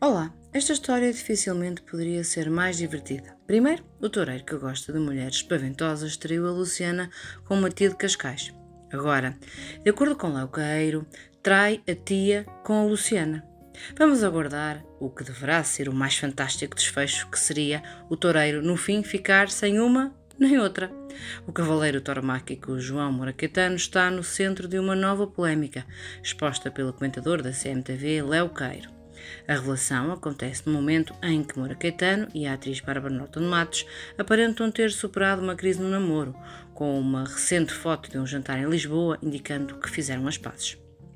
Olá, esta história dificilmente poderia ser mais divertida. Primeiro, o toureiro que gosta de mulheres espaventosas traiu a Luciana com uma tia de Cascais. Agora, de acordo com Léo Caeiro, trai a tia com a Luciana. Vamos aguardar o que deverá ser o mais fantástico desfecho, que seria o toureiro no fim ficar sem uma nem outra. O cavaleiro tauromáquico João Moura Caetano está no centro de uma nova polémica, exposta pelo comentador da CMTV Léo Caeiro. A revelação acontece no momento em que Moura Caetano e a atriz Bárbara Norton de Matos aparentam ter superado uma crise no namoro, com uma recente foto de um jantar em Lisboa indicando que fizeram as pazes.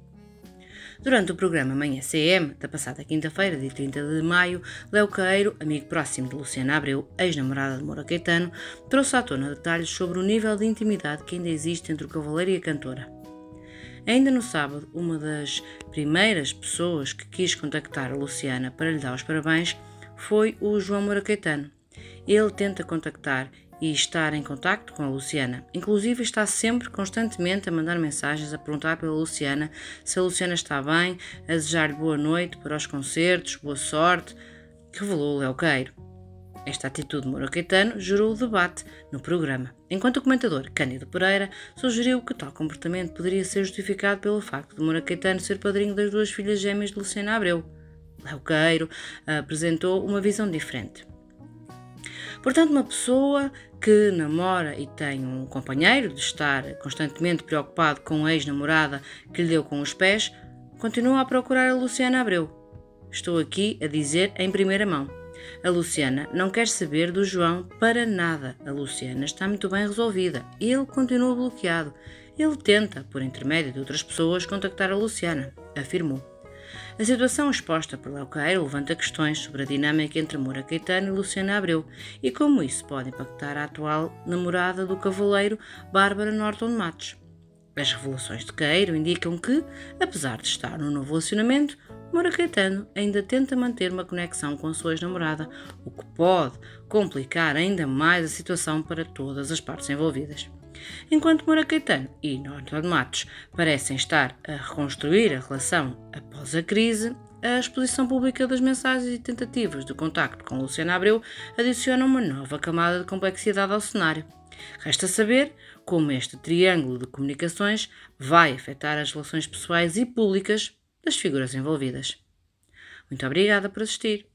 Durante o programa Manhã CM, da passada quinta-feira, dia 30 de maio, Léo Caeiro, amigo próximo de Luciana Abreu, ex-namorada de Moura Caetano, trouxe à tona detalhes sobre o nível de intimidade que ainda existe entre o cavaleiro e a cantora. Ainda no sábado, uma das primeiras pessoas que quis contactar a Luciana para lhe dar os parabéns foi o João Moura Caetano. Ele tenta contactar e estar em contacto com a Luciana. Inclusive está sempre, constantemente, a mandar mensagens a perguntar pela Luciana se a Luciana está bem, a desejar-lhe boa noite para os concertos, boa sorte, revelou Léo Caeiro. Esta atitude de Moura Caetano gerou debate no programa, enquanto o comentador Cândido Pereira sugeriu que tal comportamento poderia ser justificado pelo facto de Moura Caetano ser padrinho das duas filhas gêmeas de Luciana Abreu. Léo Caeiro apresentou uma visão diferente. Portanto, uma pessoa que namora e tem um companheiro de estar constantemente preocupado com a ex-namorada que lhe deu com os pés, continua a procurar a Luciana Abreu. Estou aqui a dizer em primeira mão. A Luciana não quer saber do João para nada. A Luciana está muito bem resolvida. Ele continua bloqueado. Ele tenta, por intermédio de outras pessoas, contactar a Luciana, afirmou. A situação exposta por Léo Caeiro levanta questões sobre a dinâmica entre Moura Caetano e Luciana Abreu e como isso pode impactar a atual namorada do cavaleiro Bárbara Norton de Matos. As revelações de Caeiro indicam que, apesar de estar no novo relacionamento, Moura Caetano ainda tenta manter uma conexão com a sua ex-namorada, o que pode complicar ainda mais a situação para todas as partes envolvidas. Enquanto Moura Caetano e Norton de Matos parecem estar a reconstruir a relação após a crise, a exposição pública das mensagens e tentativas de contacto com Luciana Abreu adiciona uma nova camada de complexidade ao cenário. Resta saber como este triângulo de comunicações vai afetar as relações pessoais e públicas das figuras envolvidas. Muito obrigada por assistir.